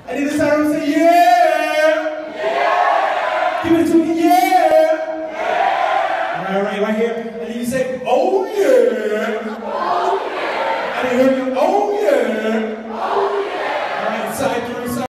I need the side room to say, yeah. Yeah. Give it to me, yeah. Yeah. All right, right here. I need you to say, oh, yeah. Oh, yeah. I need to hear you, oh, yeah. Oh, yeah. All right, side three, side.